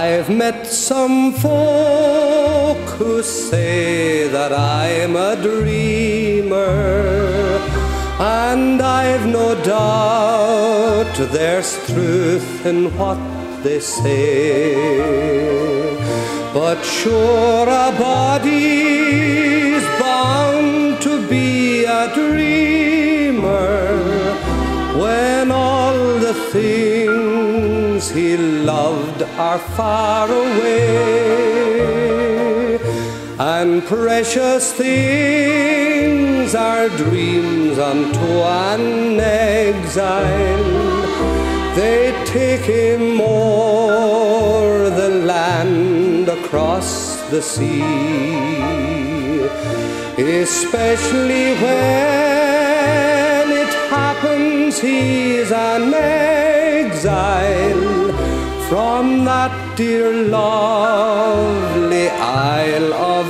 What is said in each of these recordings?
I've met some folk who say that I'm a dreamer, and I've no doubt there's truth in what they say. But sure, a body's bound to be a dreamer when all the things he loved are far away, and precious things are dreams unto an exile. They take him o'er the land, across the sea, especially when it happens he's an exile from that dear lovely Isle of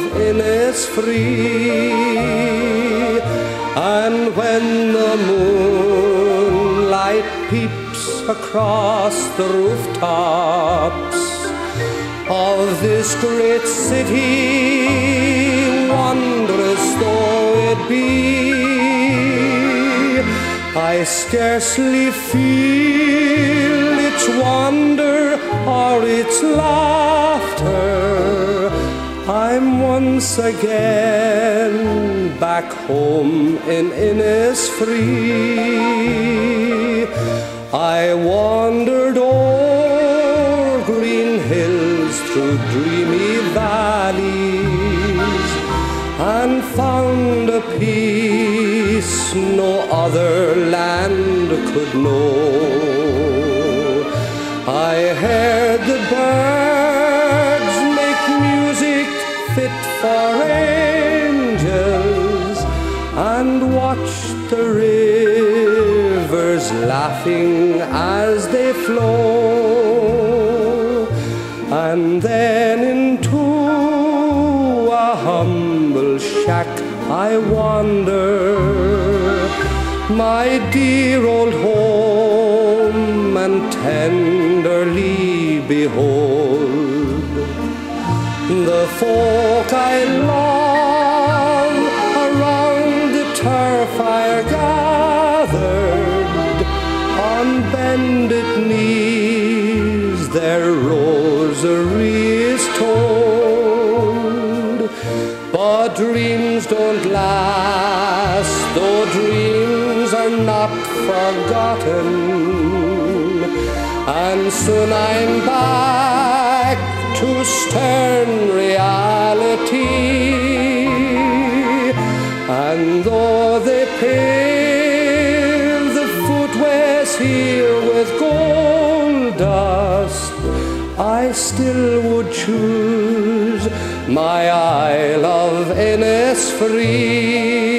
Innisfree. And when the moonlight peeps across the rooftops of this great city, wondrous though it be, I scarcely feel its wonder or its laughter. I'm once again back home in Innisfree. I wandered o'er green hills, through dreamy valleys, and found a peace no other land could know. I heard the birds make music fit for angels, and watched the rivers laughing as they flow. And then into a humble shack I wander, my dear old home, and tenderly behold the folk I love around the turf fire gathered, on bended knees their rosaries toned. But dreams don't last, though dreams are not forgotten, and soon I'm back to stern reality. And though they pave the footways here with gold dust, I still would choose my Isle of Innisfree.